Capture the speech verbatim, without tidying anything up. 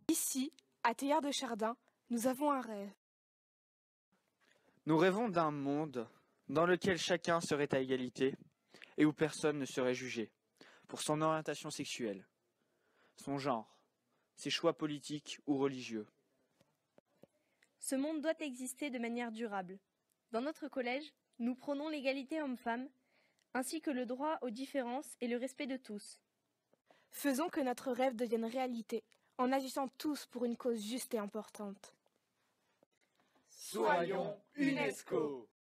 Ici, à Théard de Chardin, nous avons un rêve. Nous rêvons d'un monde dans lequel chacun serait à égalité et où personne ne serait jugé pour son orientation sexuelle, son genre, ses choix politiques ou religieux. Ce monde doit exister de manière durable. Dans notre collège, nous prônons l'égalité homme-femme, ainsi que le droit aux différences et le respect de tous. Faisons que notre rêve devienne réalité, en agissant tous pour une cause juste et importante. Soyons UNESCO!